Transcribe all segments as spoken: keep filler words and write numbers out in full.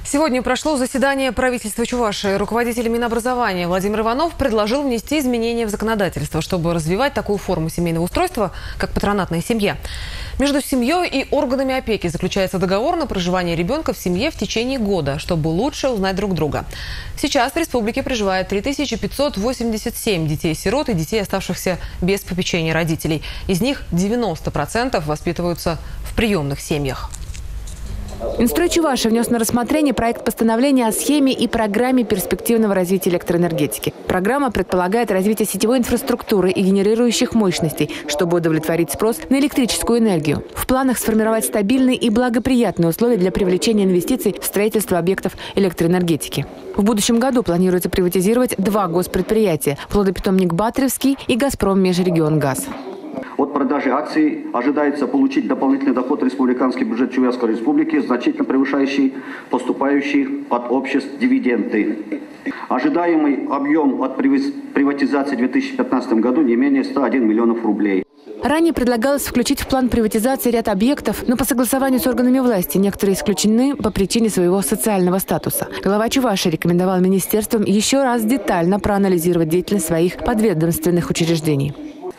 Сегодня прошло заседание правительства Чувашии. Руководитель Минобразования Владимир Иванов предложил внести изменения в законодательство, чтобы развивать такую форму семейного устройства, как патронатная семья. Между семьей и органами опеки заключается договор на проживание ребенка в семье в течение года, чтобы лучше узнать друг друга. Сейчас в республике проживает три тысячи пятьсот восемьдесят семь детей-сирот и детей, оставшихся без попечения родителей. Из них девяносто процентов воспитываются в приемных семьях. Минстрой Чувашии внес на рассмотрение проект постановления о схеме и программе перспективного развития электроэнергетики. Программа предполагает развитие сетевой инфраструктуры и генерирующих мощностей, чтобы удовлетворить спрос на электрическую энергию. В планах сформировать стабильные и благоприятные условия для привлечения инвестиций в строительство объектов электроэнергетики. В будущем году планируется приватизировать два госпредприятия – плодопитомник «Батревский» и «Газпром Межрегионгаз». От продажи акций ожидается получить дополнительный доход в республиканский бюджет Чувашской республики, значительно превышающий поступающие от обществ дивиденды. Ожидаемый объем от приватизации в две тысячи пятнадцатом году не менее ста одного миллиона рублей. Ранее предлагалось включить в план приватизации ряд объектов, но по согласованию с органами власти некоторые исключены по причине своего социального статуса. Глава Чувашии рекомендовал министерствам еще раз детально проанализировать деятельность своих подведомственных учреждений.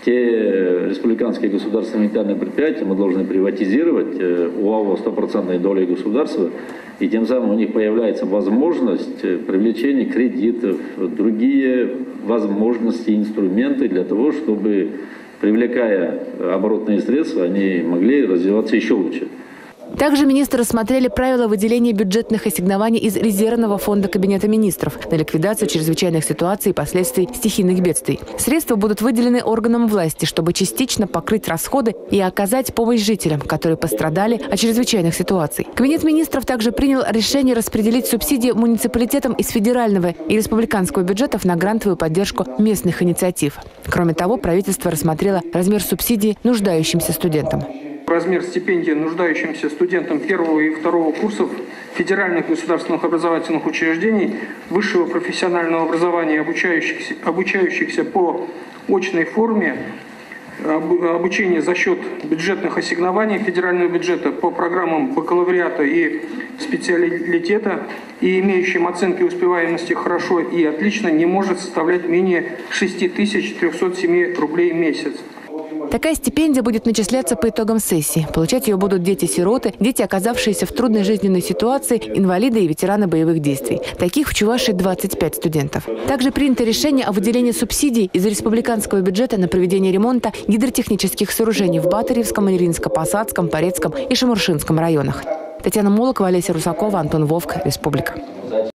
Те республиканские государственные унитарные предприятия мы должны приватизировать у АО стопроцентной долей государства, и тем самым у них появляется возможность привлечения кредитов, другие возможности, инструменты для того, чтобы, привлекая оборотные средства, они могли развиваться еще лучше. Также министры рассмотрели правила выделения бюджетных ассигнований из резервного фонда Кабинета министров на ликвидацию чрезвычайных ситуаций и последствий стихийных бедствий. Средства будут выделены органам власти, чтобы частично покрыть расходы и оказать помощь жителям, которые пострадали от чрезвычайных ситуаций. Кабинет министров также принял решение распределить субсидии муниципалитетам из федерального и республиканского бюджетов на грантовую поддержку местных инициатив. Кроме того, правительство рассмотрело размер субсидий нуждающимся студентам. Размер стипендий нуждающимся студентам первого и второго курсов федеральных государственных образовательных учреждений, высшего профессионального образования, обучающихся, обучающихся по очной форме, обучение за счет бюджетных ассигнований федерального бюджета по программам бакалавриата и специалитета и имеющим оценки успеваемости «хорошо» и «отлично» не может составлять менее шести тысяч трёхсот семи рублей в месяц. Такая стипендия будет начисляться по итогам сессии. Получать ее будут дети-сироты, дети, оказавшиеся в трудной жизненной ситуации, инвалиды и ветераны боевых действий. Таких в Чувашии двадцать пять студентов. Также принято решение о выделении субсидий из республиканского бюджета на проведение ремонта гидротехнических сооружений в Батаревском, Ильинско-Посадском, Порецком и Шамуршинском районах. Татьяна Молокова, Олеся Русакова, Антон Вовк, Республика.